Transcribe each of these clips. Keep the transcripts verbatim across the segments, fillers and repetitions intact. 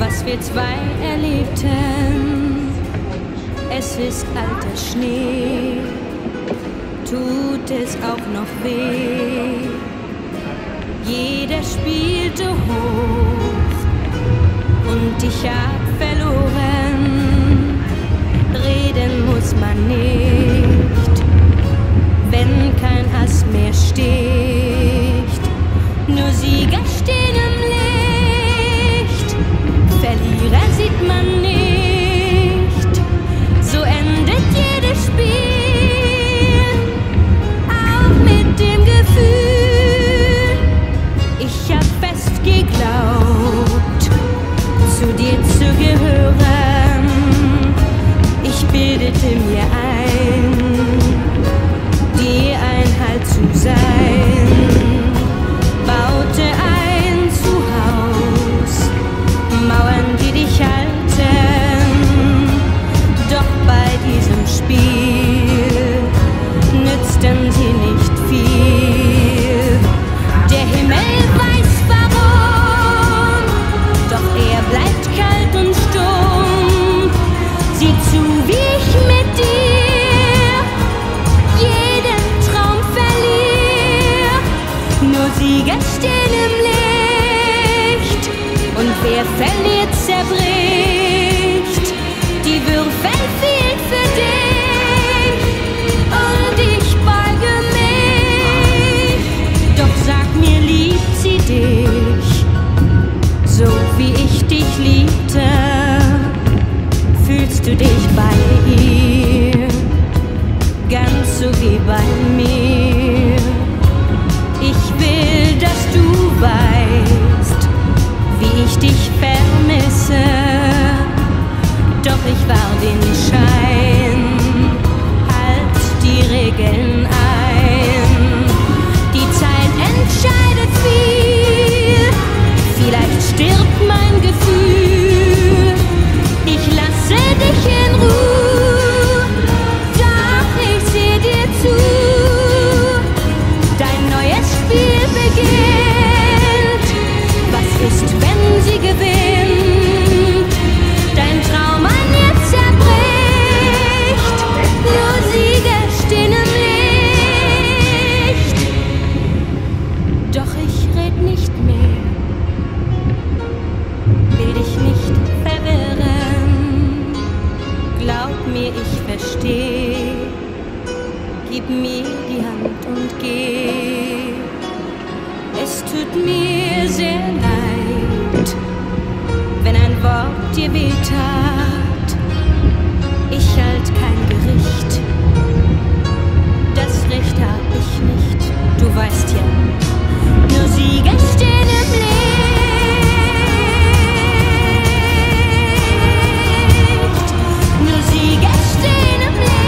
was wir zwei erlebten. Es ist alter Schnee, tut es auch noch weh. Jeder spielte hoch und ich hab verloren. Reden muss man nicht, wenn kein Ass mehr sticht. Nur Sieger stehen im Licht, Verlierer sieht man nicht. So endet jedes Spiel, auch mit dem Gefühl. Ich hab fest geglaubt, zu dir zu gehören. Ich bildete mir ein, dir Einhalt zu sein. Baute ein Zuhause, Mauern, die dich halten. Doch bei diesem Spiel nützten sie nicht viel. Der Himmel weiß warum, doch er bleibt kalt und stumm. Sieh zu, wie ich mit dir jeden Traum verlier. Nur Sieger stehen im Licht und wer verliert, zerbricht. Die Würfel fielen für dich und ich beuge mich. Doch sag mir, liebt sie dich, so wie ich dich liebte? Fühlst du dich bei ihr, ganz so wie bei mir? Ich will, dass du weißt, wie ich dich vermisse. Doch ich war den Schein, halt die Regeln ein. Die Zeit entscheidet viel, vielleicht stirbt mein Gefühl. Ich lasse dich in Ruhe, doch ich seh dir zu. Dein neues Spiel beginnt. Was ist, wenn sie gewinnt? Dein Traum an ihr zerbricht. Nur Sieger stehen im Licht. Doch ich red nicht mehr, will dich nicht verwirren. Glaub mir, ich versteh. Gib mir die Hand und geh. Es tut mir sehr leid, wenn ein Wort dir wehtat. Ich halt kein Gericht, das Recht hab ich nicht. Du weißt ja, nur Sieger stehen im Licht. Nur Sieger stehen im Licht.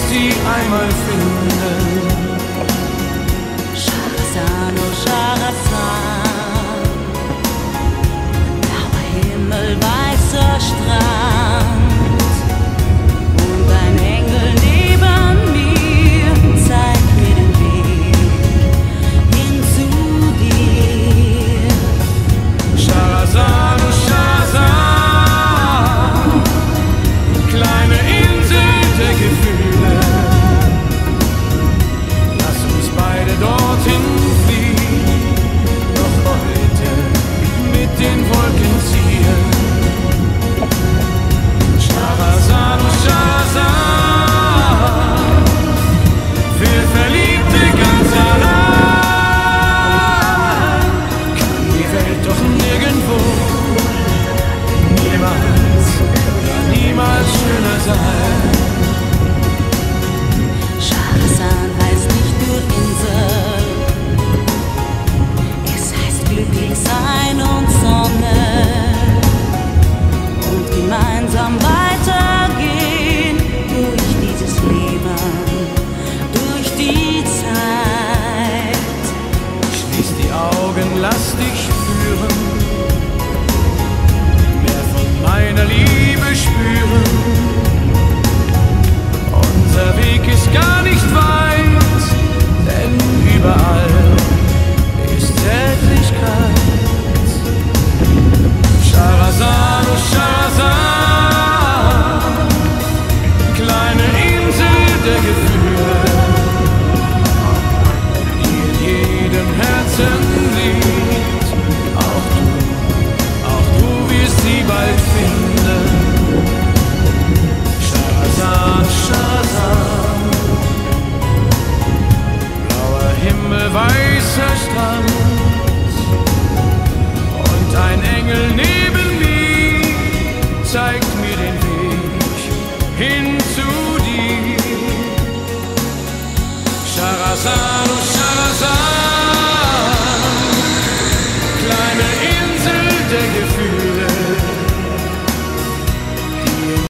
sie einmal finden. Schahrazad, oh Schahrazad, blauer Himmel, weißer Strand und ein Engel neben mir zeigt mir den Weg hin zu dir. Schahrazad, oh Schahrazad, kleine Insel der Gefühle, lass uns beide dorthin fliehen, noch heute mit den Wolken ziehen. Schahrazad, oh Schahrazad, für Verliebte ganz allein, kann die Welt doch nirgendwo, niemals, niemals schöner sein. Schahrazad heißt nicht nur Insel, es heißt glücklich sein und Sonne und gemeinsam weitergehen durch dieses Leben, durch die Zeit. Schließ die Augen, lass dich spüren, mehr von meiner Liebe spüren. Unser Weg ist gar nicht weit, denn überall ist Zärtlichkeit. Schahrazad, oh Schahrazad, kleine Insel der Gefühle, die in jedem Herzen liegt. Auch du, auch du wirst sie bald finden. Schahrazad, Schahrazad, blauer Himmel, weißer Strand und ein Engel neben mir zeigt mir den Weg hin zu dir. Schahrazad, oh Schahrazad,